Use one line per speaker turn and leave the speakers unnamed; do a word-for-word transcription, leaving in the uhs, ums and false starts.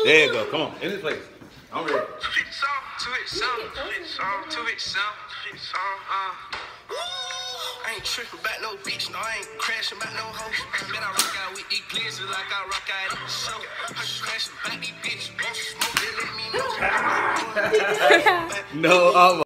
There you go. Come on. In this place. I'm ready.
Two hit song, two hit song, two hit song, two hit song, two hit song, uh. I ain't tripping about no bitch, no, I ain't crashing about no hoe. Bet I rock out with these glizzy like I rock out at the show. I crashing about these bitches, won't smoke, they let me know.
No, I'm